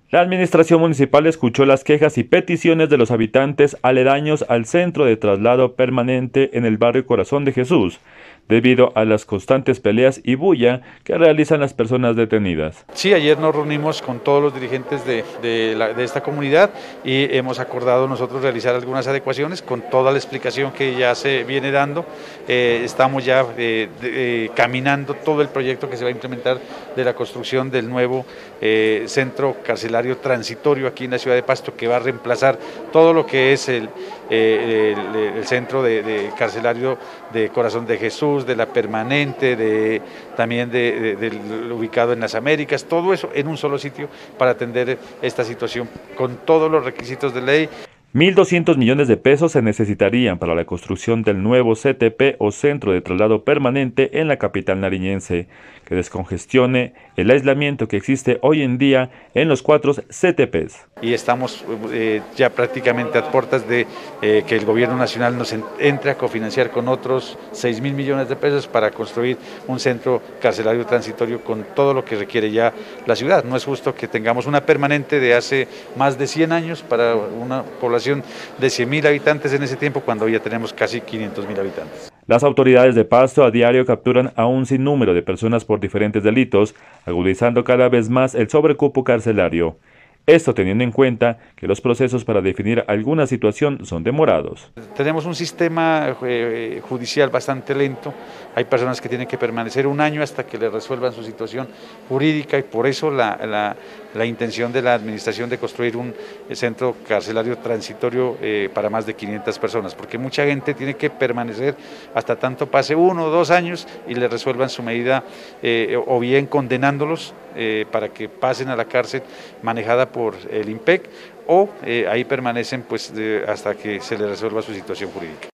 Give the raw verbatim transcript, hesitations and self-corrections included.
La administración municipal escuchó las quejas y peticiones de los habitantes aledaños al centro de traslado permanente en el barrio Corazón de Jesús, debido a las constantes peleas y bulla que realizan las personas detenidas. Sí, ayer nos reunimos con todos los dirigentes de, de, la, de esta comunidad y hemos acordado nosotros realizar algunas adecuaciones con toda la explicación que ya se viene dando. Eh, estamos ya eh, de, eh, caminando todo el proyecto que se va a implementar de la construcción del nuevo eh, centro carcelario transitorio aquí en la ciudad de Pasto, que va a reemplazar todo lo que es el, eh, el, el centro de, de carcelario de Corazón de Jesús, de la permanente, de, también de, de, de, ubicado en las Américas, todo eso en un solo sitio para atender esta situación con todos los requisitos de ley. mil doscientos millones de pesos se necesitarían para la construcción del nuevo C T P o Centro de Traslado Permanente en la capital nariñense, que descongestione el aislamiento que existe hoy en día en los cuatro C T Ps. Y estamos eh, ya prácticamente a puertas de eh, que el gobierno nacional nos entre a cofinanciar con otros seis mil millones de pesos para construir un centro carcelario transitorio con todo lo que requiere ya la ciudad. No es justo que tengamos una permanente de hace más de cien años para una población de cien mil habitantes en ese tiempo, cuando hoy ya tenemos casi quinientos mil habitantes. Las autoridades de Pasto a diario capturan a un sinnúmero de personas por diferentes delitos, agudizando cada vez más el sobrecupo carcelario. Esto teniendo en cuenta que los procesos para definir alguna situación son demorados. Tenemos un sistema eh, judicial bastante lento, hay personas que tienen que permanecer un año hasta que le resuelvan su situación jurídica y por eso la, la, la intención de la administración de construir un centro carcelario transitorio eh, para más de quinientas personas, porque mucha gente tiene que permanecer hasta tanto pase uno o dos años y le resuelvan su medida eh, o bien condenándolos eh, para que pasen a la cárcel manejada por por el IMPEC o eh, ahí permanecen pues de, hasta que se les resuelva su situación jurídica.